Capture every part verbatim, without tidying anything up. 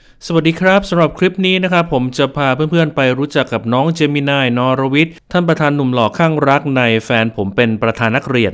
สวัสดีครับสำหรับคลิปนี้นะครับผมจะพาเพื่อนๆไปรู้จักกับน้องเจมินายนรวิทย์ท่านประธานหนุ่มหล่อข้างรักในแฟนผมเป็นประธานนักเรียน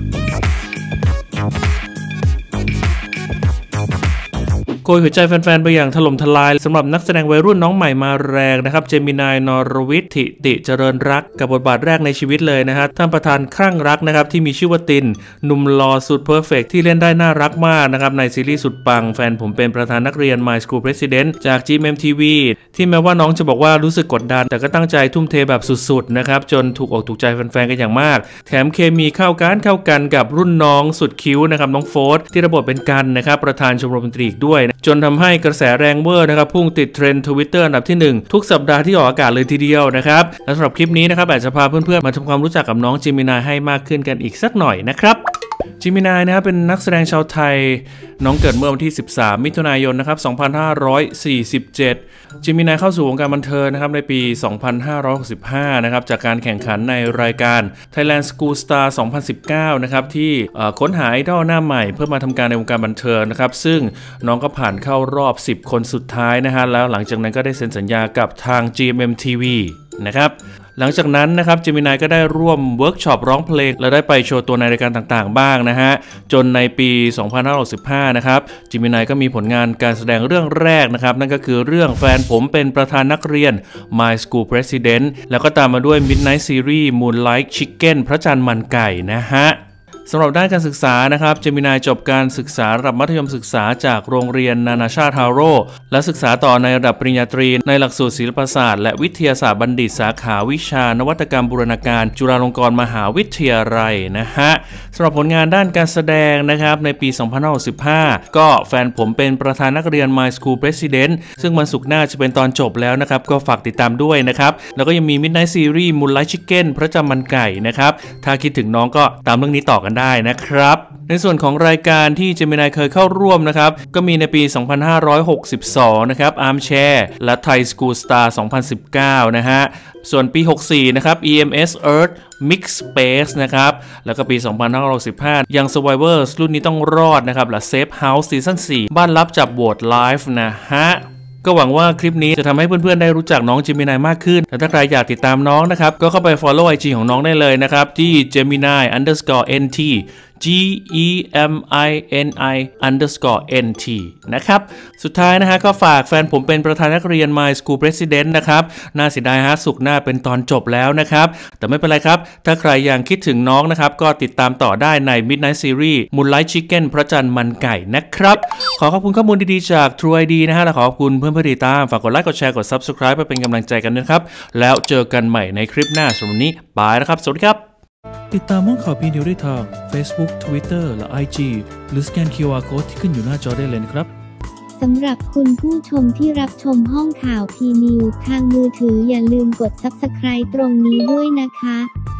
โกยหัวใจแฟนๆไปอย่างถล่มทลายสำหรับนักแสดงวัยรุ่นน้องใหม่มาแรงนะครับเจมินายนรวิทย์ถิติเจริญรักกับบทบาทแรกในชีวิตเลยนะฮะท่านประธานคลั่งรักนะครับที่มีชื่อว่าตินหนุ่มหล่อสุดเพอร์เฟกต์ที่เล่นได้น่ารักมากนะครับในซีรีส์สุดปังแฟนผมเป็นประธานนักเรียน My School President จาก จี เอ็ม เอ็ม ที วี ที่แม้ว่าน้องจะบอกว่ารู้สึกกดดันแต่ก็ตั้งใจทุ่มเทแบบสุดๆนะครับจนถูกอกถูกใจแฟนๆกันอย่างมากแถมเคมีเข้ากันเข้ากันกับรุ่นน้องสุดคิ้วนะครับน้องโฟร์ที่ระบบเป็นกันนะครับประธานชมรมดนตรีด้วยจนทำให้กระแสแรงเวอร์นะครับพุ่งติดเทรนด์ Twitter อันดับที่หนึ่งทุกสัปดาห์ที่ออกอากาศเลยทีเดียวนะครับและสำหรับคลิปนี้นะครับอาจจะพาเพื่อนๆมาทำความรู้จักกับน้องเจมินายให้มากขึ้นกันอีกสักหน่อยนะครับเจมินายนะครับเป็นนักแสดงชาวไทยน้องเกิดเมื่อวันที่สิบสามมิถุนายนนะครับสองพันห้าร้อยสี่สิบเจ็ดเจมินายเข้าสู่วงการบันเทิงนะครับในปีสองพันห้าร้อยหกสิบห้านะครับจากการแข่งขันในรายการ Thailand School Star สองพันสิบเก้านะครับที่ค้นหาไอดอลหน้าใหม่เพื่อมาทำการในวงการบันเทิงนะครับซึ่งน้องก็ผ่านเข้ารอบสิบคนสุดท้ายนะฮะแล้วหลังจากนั้นก็ได้เซ็นสัญญากับทาง จี เอ็ม เอ็ม ที วี นะครับหลังจากนั้นนะครับเจมินายก็ได้ร่วมเวิร์กช็อปร้องเพลงและได้ไปโชว์ตัวในรายการต่างๆบ้างนะฮะจนในปีสองพันห้าร้อยหกสิบห้านะครับเจมินายก็มีผลงานการแสดงเรื่องแรกนะครับนั่นก็คือเรื่องแฟนผมเป็นประธานนักเรียน My School President แล้วก็ตามมาด้วย Midnight Series Moonlight Chicken พระจันทร์มันไก่นะฮะสำหรับด้านการศึกษานะครับเจมินายจบการศึกษาระดับมัธยมศึกษาจากโรงเรียนนานาชาติฮาโร่และศึกษาต่อในระดับปริญญาตรีในหลักสูตรศิลปศาสตร์และวิทยาศาสตร์บัณฑิตสาขาวิชานวัตกรรมบูรณาการจุฬาลงกรณ์มหาวิทยาลัยนะฮะสำหรับผลงานด้านการแสดงนะครับในปีสองพันห้าร้อยหกสิบห้าก็แฟนผมเป็นประธานนักเรียน My School President ซึ่งวันศุกร์หน้าจะเป็นตอนจบแล้วนะครับก็ฝากติดตามด้วยนะครับแล้วก็ยังมี Midnight Series Moonlight Chicken พระจันทร์มันไก่นะครับถ้าคิดถึงน้องก็ตามเรื่องนี้ต่อกันได้นะครับในส่วนของรายการที่เจมินายเคยเข้าร่วมนะครับก็มีในปีสองพันห้าร้อยหกสิบสองนะครับ Armchair และ Thai School Star สองพันสิบเก้านะฮะส่วนปีหกสิบสี่นะครับ อี เอ็ม เอส Earth Mix Space นะครับแล้วก็ปีสองพันห้าร้อยหกสิบห้ายัง Survivors รุ่นนี้ต้องรอดนะครับและ Safe House Season สี่บ้านลับจับโหวตไลฟ์นะฮะก็หวังว่าคลิปนี้จะทำให้เพื่อนๆได้รู้จักน้องเจมินายมากขึ้นแต่ถ้าใครอยากติดตามน้องนะครับก็เข้าไป follow ไอ จี ของน้องได้เลยนะครับที่ Gemini underscore nt G E M I N I underscore N T นะครับสุดท้ายนะฮะก็ฝากแฟนผมเป็นประธานนักเรียน My School President นะครับน่าเสียดายฮะสุกหน้าเป็นตอนจบแล้วนะครับแต่ไม่เป็นไรครับถ้าใครยังคิดถึงน้องนะครับก็ติดตามต่อได้ใน Midnight Series Moonlight Chicken พระจันทร์มันไก่นะครับขอขอบคุณข้อมูลดีๆจาก True ไอ ดี นะฮะและขอขอบคุณเพื่อนๆที่ติดตามฝากกดไลค์กดแชร์กด Subscribe เพื่อเป็นกำลังใจกันนะครับแล้วเจอกันใหม่ในคลิปหน้าสำหรับวันนี้บายนะครับสวัสดีครับติดตามห้องข่าวพีนิวได้ทาง Facebook Twitter และ ไอ จี หรือสแกน คิว อาร์ Code ที่ขึ้นอยู่หน้าจอได้เลยนะครับสำหรับคุณผู้ชมที่รับชมห้องข่าวพีนิวทางมือถืออย่าลืมกด ซับสไครบ์ ตรงนี้ด้วยนะคะ